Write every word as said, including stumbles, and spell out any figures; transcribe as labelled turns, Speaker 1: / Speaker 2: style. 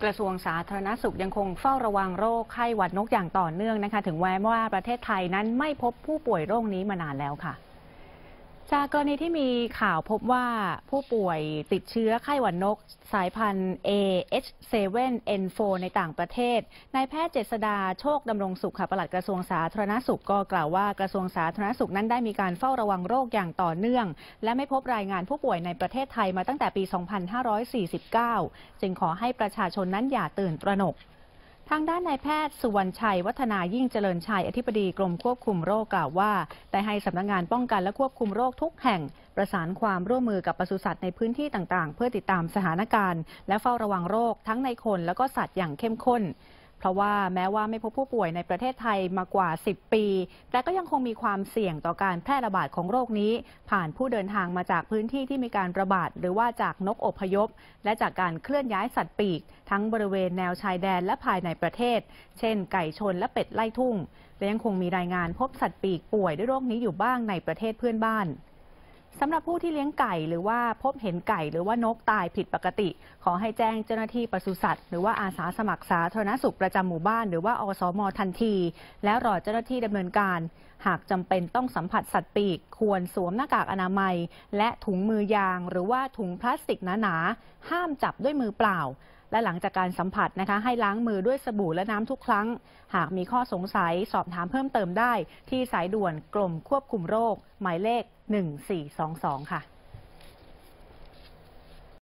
Speaker 1: กระทรวงสาธารณสุขยังคงเฝ้าระวังโรคไข้หวัดนกอย่างต่อเนื่องนะคะถึงแม้ว่าประเทศไทยนั้นไม่พบผู้ป่วยโรคนี้มานานแล้วค่ะจากกรณีที่มีข่าวพบว่าผู้ป่วยติดเชื้อไข้หวัดนกสายพันธุ์ เอ เอช เซเว่น เอ็น โฟร์ ในต่างประเทศนายแพทย์เจษฎาโชคดำรงสุขปลัดกระทรวงสาธารณสุขก็กล่าวว่ากระทรวงสาธารณสุขนั้นได้มีการเฝ้าระวังโรคอย่างต่อเนื่องและไม่พบรายงานผู้ป่วยในประเทศไทยมาตั้งแต่ปี สองพันห้าร้อยสี่สิบเก้า จึงขอให้ประชาชนนั้นอย่าตื่นตระหนกทางด้านนายแพทย์สุวรรณชัยวัฒนายิ่งเจริญชัยอธิบดีกรมควบคุมโรคกล่าวว่าได้ให้สำนักงานป้องกันและควบคุมโรคทุกแห่งประสานความร่วมมือกับปศุสัตว์ในพื้นที่ต่างๆเพื่อติดตามสถานการณ์และเฝ้าระวังโรคทั้งในคนและก็สัตว์อย่างเข้มข้นเพราะว่าแม้ว่าไม่พบผู้ป่วยในประเทศไทยมากว่าสิบปีแต่ก็ยังคงมีความเสี่ยงต่อการแพร่ระบาดของโรคนี้ผ่านผู้เดินทางมาจากพื้นที่ที่มีการระบาดหรือว่าจากนกอพยพและจากการเคลื่อนย้ายสัตว์ปีกทั้งบริเวณแนวชายแดนและภายในประเทศเช่นไก่ชนและเป็ดไล่ทุ่งและยังคงมีรายงานพบสัตว์ปีกป่วยด้วยโรคนี้อยู่บ้างในประเทศเพื่อนบ้านสำหรับผู้ที่เลี้ยงไก่หรือว่าพบเห็นไก่หรือว่านกตายผิดปกติขอให้แจ้งเจ้าหน้าที่ปศุสัตว์หรือว่าอาสาสมัครสาธารณสุขประจำหมู่บ้านหรือว่าอสม.ทันทีแล้วรอเจ้าหน้าที่ดำเนินการหากจำเป็นต้องสัมผัสสัตว์ปีกควรสวมหน้ากากอนามัยและถุงมือยางหรือว่าถุงพลาสติกหนาๆห้ามจับด้วยมือเปล่าและหลังจากการสัมผัสนะคะให้ล้างมือด้วยสบู่และน้ำทุกครั้งหากมีข้อสงสัยสอบถามเพิ่มเติมได้ที่สายด่วนกรมควบคุมโรคหมายเลขหนึ่งสี่สองสองค่ะ